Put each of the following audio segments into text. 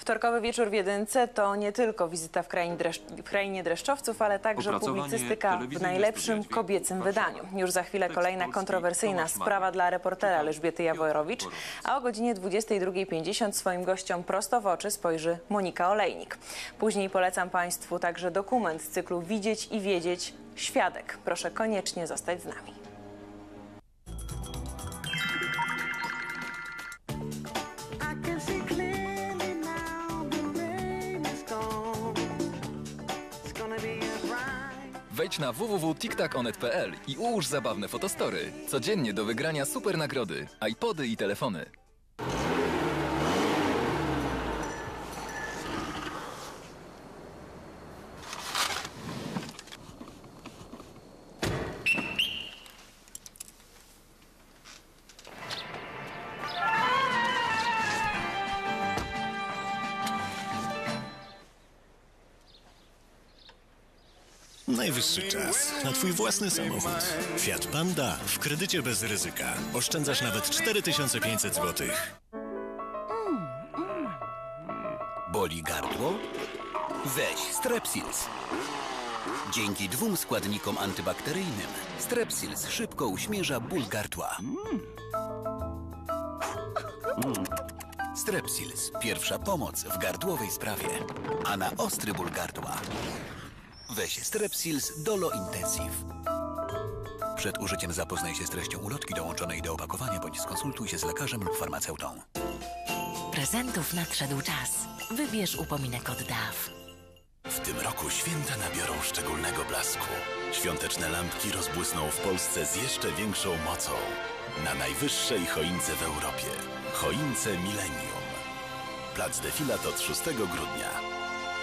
Wtorkowy wieczór w Jedynce to nie tylko wizyta w krainie dreszczowców, ale także publicystyka w najlepszym kobiecym wydaniu. Już za chwilę kolejna kontrowersyjna sprawa dla reportera Elżbiety Jaworowicz, a o godzinie 22:50 swoim gościom prosto w oczy spojrzy Monika Olejnik. Później polecam Państwu także dokument z cyklu Widzieć i Wiedzieć – Świadek. Proszę koniecznie zostać z nami. Wejdź na www.tiktakonet.pl i ułóż zabawne fotostory. Codziennie do wygrania super nagrody, iPody i telefony. Najwyższy czas na Twój własny samochód. Fiat Panda w kredycie bez ryzyka. Oszczędzasz nawet 4500 zł. Boli gardło? Weź Strepsils. Dzięki 2 składnikom antybakteryjnym Strepsils szybko uśmierza ból gardła. Strepsils. Pierwsza pomoc w gardłowej sprawie. A na ostry ból gardła weź Strepsils Dolo Intensive. Przed użyciem zapoznaj się z treścią ulotki dołączonej do opakowania bądź skonsultuj się z lekarzem lub farmaceutą. Prezentów nadszedł czas. Wybierz upominek od DAF. W tym roku święta nabiorą szczególnego blasku. Świąteczne lampki rozbłysną w Polsce z jeszcze większą mocą. Na najwyższej choince w Europie. Choince Millennium. Plac Defilat od 6 grudnia.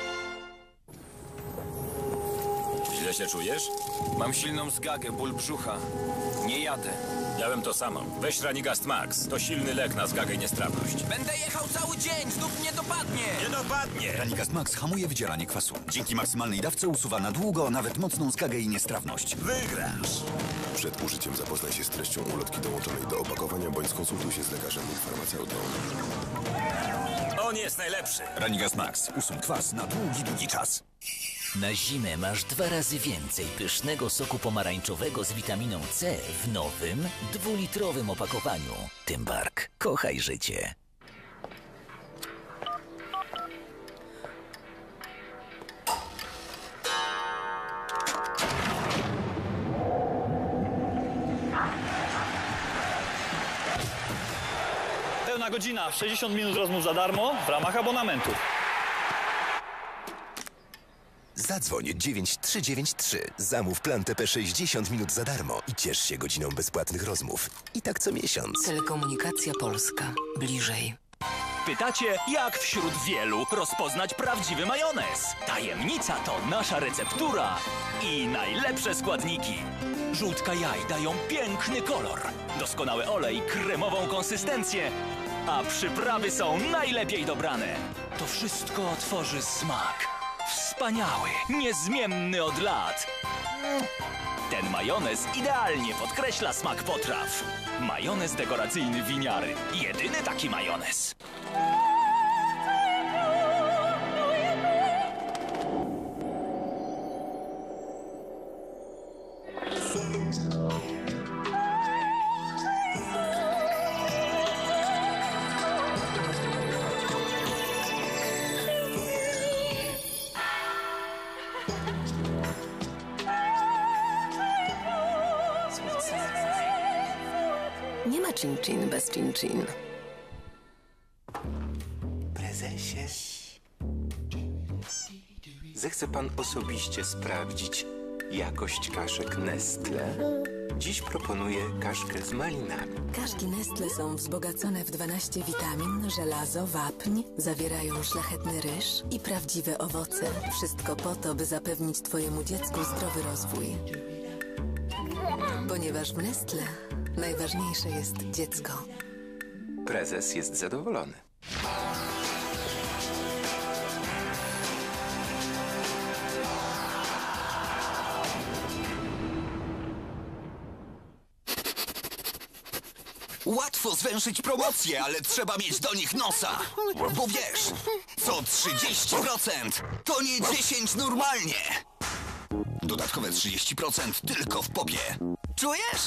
Źle się czujesz? Mam silną zgagę, ból brzucha. Nie jadę. Miałem to samo. Weź Ranigast Max. To silny lek na zgagę i niestrawność. Będę jechał cały dzień, znów mnie dopadnie. Nie dopadnie! Ranigast Max hamuje wydzieranie kwasu. Dzięki maksymalnej dawce usuwa na długo nawet mocną zgagę i niestrawność. Wygrasz! Przed użyciem zapoznaj się z treścią ulotki dołączonej do opakowania bądź skonsultuj się z lekarzem lub farmaceutą. On jest najlepszy! Ranigast Max. Usuń kwas na długi czas. Na zimę masz 2 razy więcej pysznego soku pomarańczowego z witaminą C w nowym, 2-litrowym opakowaniu. Tymbark. Kochaj życie. Pełna godzina, 60 minut rozmów za darmo w ramach abonamentu. Zadzwoń 9393. Zamów plan TP 60 minut za darmo i ciesz się godziną bezpłatnych rozmów. I tak co miesiąc. Telekomunikacja Polska. Bliżej. Pytacie, jak wśród wielu rozpoznać prawdziwy majonez? Tajemnica to nasza receptura i najlepsze składniki. Żółtka jaj dają piękny kolor, doskonały olej, kremową konsystencję, a przyprawy są najlepiej dobrane. To wszystko tworzy smak. Wspaniały, niezmienny od lat. Ten majonez idealnie podkreśla smak potraw. Majonez dekoracyjny Winiary. Jedyny taki majonez. Nie ma chin-chin bez chin-chin. Prezesie, zechce pan osobiście sprawdzić jakość kaszek Nestle? Dziś proponuję kaszkę z malinami. Kaszki Nestle są wzbogacone w 12 witamin, żelazo, wapń, zawierają szlachetny ryż i prawdziwe owoce. Wszystko po to, by zapewnić twojemu dziecku zdrowy rozwój. Ponieważ w Nestle najważniejsze jest dziecko. Prezes jest zadowolony. Łatwo zwęszyć promocje, ale trzeba mieć do nich nosa. Bo wiesz, co 30% to nie 10 normalnie. Dodatkowe 30% tylko w popie. Czujesz?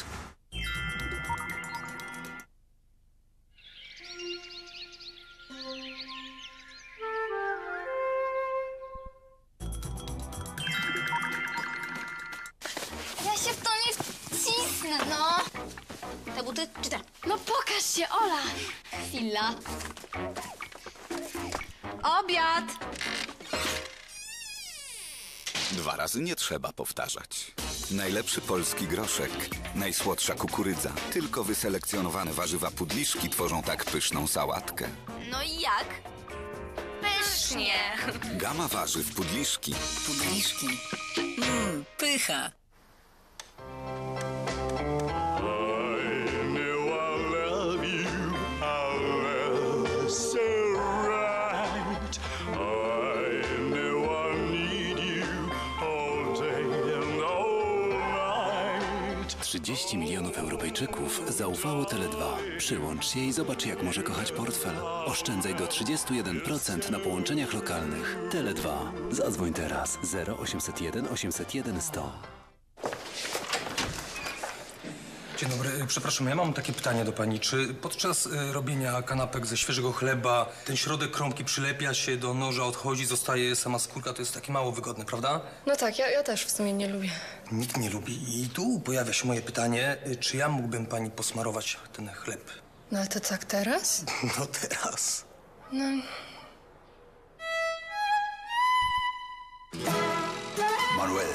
Ja się w to nie wcisnę, no. Te buty czy te? No pokaż się, Ola. Chwila. Obiad. 2 razy nie trzeba powtarzać. Najlepszy polski groszek, najsłodsza kukurydza. Tylko wyselekcjonowane warzywa pudliszki tworzą tak pyszną sałatkę. No i jak? Pysznie. Gama warzyw pudliszki. Pudliszki. Pycha. $30 milionów Europejczyków zaufało Tele2. Przyłącz się i zobacz, jak może kochać portfel. Oszczędzaj do 31% na połączeniach lokalnych. Tele2. Zadzwoń teraz 0801 801 100. Dzień dobry, przepraszam, ja mam takie pytanie do pani. Czy podczas robienia kanapek ze świeżego chleba ten środek kromki przylepia się do noża, odchodzi, zostaje sama skórka? To jest takie mało wygodne, prawda? No tak, ja też w sumie nie lubię. Nikt nie lubi. I tu pojawia się moje pytanie, czy ja mógłbym pani posmarować ten chleb? No ale to tak teraz? No teraz. No... Manuel.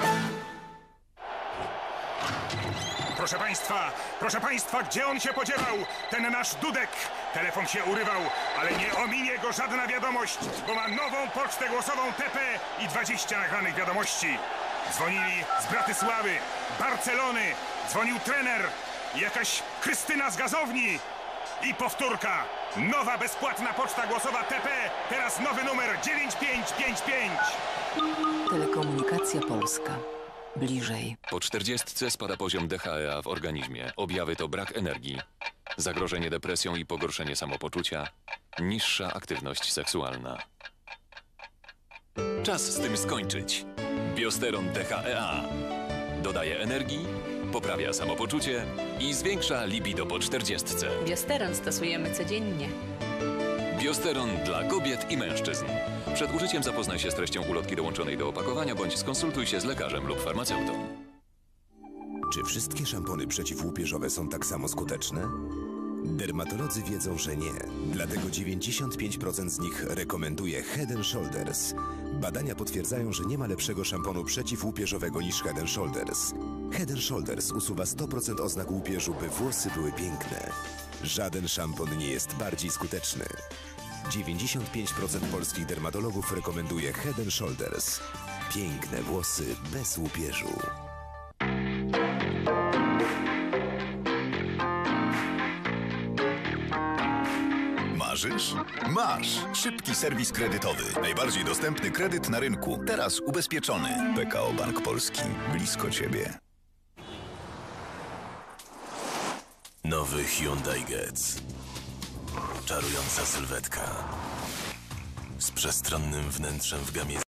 Proszę państwa, gdzie on się podziewał? Ten nasz Dudek. Telefon się urywał, ale nie ominie go żadna wiadomość, bo ma nową pocztę głosową TP i 20 nagranych wiadomości. Dzwonili z Bratysławy, Barcelony, dzwonił trener, jakaś Krystyna z gazowni i powtórka. Nowa bezpłatna poczta głosowa TP, teraz nowy numer 9555. Telekomunikacja Polska. Bliżej. Po 40 spada poziom DHEA w organizmie. Objawy to brak energii, zagrożenie depresją i pogorszenie samopoczucia, niższa aktywność seksualna. Czas z tym skończyć. Biosteron DHEA dodaje energii, poprawia samopoczucie i zwiększa libido po 40. Biosteron stosujemy codziennie. Biosteron dla kobiet i mężczyzn. Przed użyciem zapoznaj się z treścią ulotki dołączonej do opakowania bądź skonsultuj się z lekarzem lub farmaceutą. Czy wszystkie szampony przeciwłupieżowe są tak samo skuteczne? Dermatolodzy wiedzą, że nie. Dlatego 95% z nich rekomenduje Head & Shoulders. Badania potwierdzają, że nie ma lepszego szamponu przeciwłupieżowego niż Head & Shoulders. Head & Shoulders usuwa 100% oznak łupieżu, by włosy były piękne. Żaden szampon nie jest bardziej skuteczny. 95% polskich dermatologów rekomenduje Head & Shoulders. Piękne włosy bez łupieżu. Marzysz? Masz! Szybki serwis kredytowy. Najbardziej dostępny kredyt na rynku. Teraz ubezpieczony. PKO Bank Polski. Blisko ciebie. Nowy Hyundai Getz. Czarująca sylwetka. Z przestronnym wnętrzem w gamie